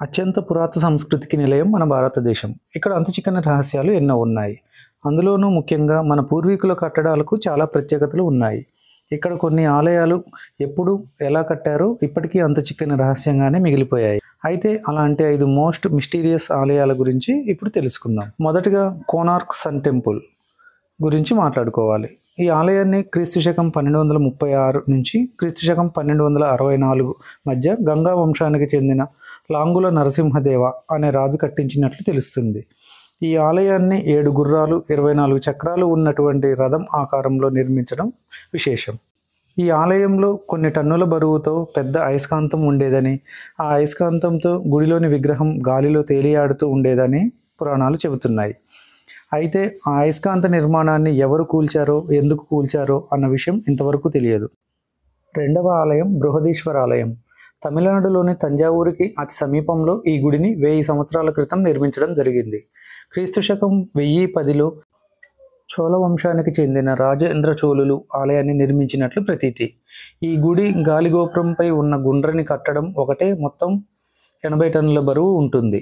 అత్యంత పురాతన సంస్కృతికి నిలయం మన భారతదేశం. ఇక్కడ అంతుచిక్కని రహస్యాలు ఎన్నో ఉన్నాయి. అందులోనూ ముఖ్యంగా మన పూర్వీకుల కట్టడాలకు చాలా ప్రత్యేకతలు ఉన్నాయి. ఇక్కడ కొన్ని ఆలయాలు ఎప్పుడు, ఎలా కట్టారో ఇప్పటికీ అంతుచిక్కని రహస్యంగానే మిగిలిపోయాయి. అయితే అలాంటి 5 మోస్ట్ మిస్టీరియస్ ఆలయాల గురించి ఇప్పుడు తెలుసుకుందాం. మొదటగా కోనార్క్ సన్ టెంపుల్ గురించి మాట్లాడుకోవాలి. ఈ ఆలయాన్ని క్రీస్తు శకం 1236 నుంచి క్రీస్తు శకం 1264 మధ్య గంగా వంశానికి చెందిన లాంగుల నరసింహదేవ అనే రాజు కట్టించినట్లు తెలుస్తుంది. ఈ ఆలయాన్ని 7 గుర్రాలు 24 చక్రాలు ఉన్నటువంటి రథం ఆకారంలో నిర్మించడం విశేషం. ఈ ఆలయంలో కొన్ని టన్నుల బరువుతో పెద్ద అయస్కాంతం ఉండేదని, ఆ అయస్కాంతంతో గుడిలోని విగ్రహం గాలిలో తేలియాడుతూ ఉండేదని పురాణాలు చెబుతున్నాయి. అయితే ఆ అయస్కాంత నిర్మాణాన్ని ఎవరు కూల్చారో, ఎందుకు కూల్చారో అన్న విషయం ఇంతవరకు తెలియదు. రెండవ ఆలయం బృహదీశ్వర ఆలయం. తమిళనాడులోని తంజావూరుకి అతి సమీపంలో ఈ గుడిని 1000 సంవత్సరాల క్రితం నిర్మించడం జరిగింది. క్రీస్తు శకం 1010లో చోళ వంశానికి చెందిన రాజేంద్ర చోళులు ఆలయాన్ని నిర్మించినట్లు ప్రతీతి. ఈ గుడి గాలిగోపురంపై ఉన్న గుండ్రని కట్టడం ఒకటే మొత్తం 80 టన్నుల బరువు ఉంటుంది.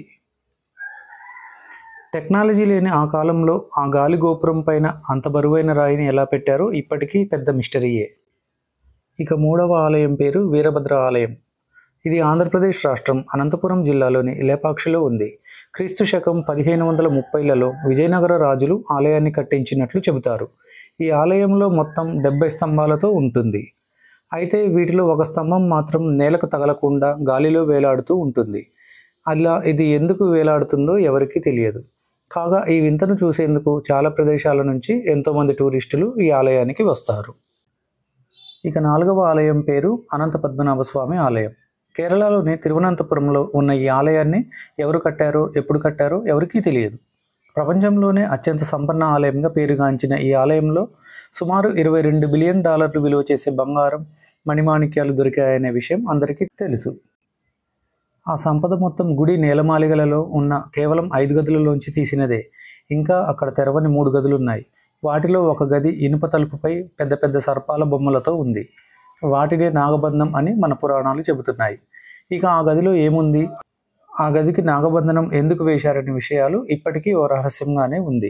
టెక్నాలజీ లేని ఆ కాలంలో ఆ గాలి గోపురం పైన అంత బరువైన రాయిని ఎలా పెట్టారో ఇప్పటికీ పెద్ద మిస్టరీయే. ఇక మూడవ ఆలయం పేరు వీరభద్ర ఆలయం. ఇది ఆంధ్రప్రదేశ్ రాష్ట్రం అనంతపురం జిల్లాలోని లేపాక్షిలో ఉంది. క్రీస్తు శకం 1530లలో విజయనగర రాజులు ఆలయాన్ని కట్టించినట్లు చెబుతారు. ఈ ఆలయంలో మొత్తం 70 స్తంభాలతో ఉంటుంది. అయితే వీటిలో ఒక స్తంభం మాత్రం నేలకు తగలకుండా గాలిలో వేలాడుతూ ఉంటుంది. అలా ఇది ఎందుకు వేలాడుతుందో ఎవరికీ తెలియదు. కాగా ఈ వింతను చూసేందుకు చాలా ప్రదేశాల నుంచి ఎంతోమంది టూరిస్టులు ఈ ఆలయానికి వస్తారు. ఇక 4వ ఆలయం పేరు అనంత పద్మనాభ స్వామి ఆలయం. కేరళలోని తిరువనంతపురంలో ఉన్న ఈ ఆలయాన్ని ఎవరు కట్టారో, ఎప్పుడు కట్టారో ఎవరికీ తెలియదు. ప్రపంచంలోనే అత్యంత సంపన్న ఆలయంగా పేరుగాంచిన ఈ ఆలయంలో సుమారు $22 బిలియన్ విలువ చేసే బంగారం, మణిమాణిక్యాలు దొరికాయనే విషయం అందరికీ తెలుసు. ఆ సంపద మొత్తం గుడి నేలమాళిగలలో ఉన్న కేవలం 5 గదులలోంచి తీసినదే. ఇంకా అక్కడ తెరవని 3 గదులున్నాయి. వాటిలో ఒక గది ఇనుప తలుపుపై పెద్ద పెద్ద సర్పాల బొమ్మలతో ఉంది. వాటినే నాగబంధం అని మన పురాణాలు చెబుతున్నాయి. ఇక ఆ గదిలో ఏముంది, ఆ గదికి నాగబంధనం ఎందుకు వేశారనే విషయాలు ఇప్పటికీ ఓ రహస్యంగానే ఉంది.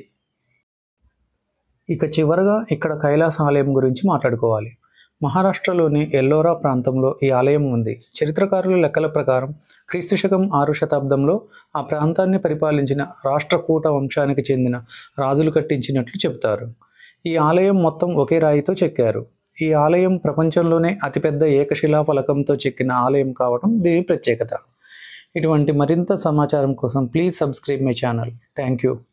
ఇక చివరగా ఇక్కడ కైలాస ఆలయం గురించి మాట్లాడుకోవాలి. మహారాష్ట్రలోని ఎల్లోరా ప్రాంతంలో ఈ ఆలయం ఉంది. చరిత్రకారుల లెక్కల ప్రకారం క్రీస్తు శకం 6వ శతాబ్దంలో ఆ ప్రాంతాన్ని పరిపాలించిన రాష్ట్రకూట వంశానికి చెందిన రాజులు కట్టించినట్లు చెబుతారు. ఈ ఆలయం మొత్తం ఒకే రాయితో చెక్కారు. ఈ ఆలయం ప్రపంచంలోనే అతిపెద్ద ఏకశిలా ఫలకంతో చెక్కిన ఆలయం కావడం దీని ప్రత్యేకత. ఇటువంటి మరింత సమాచారం కోసం please subscribe my channel. Thank you.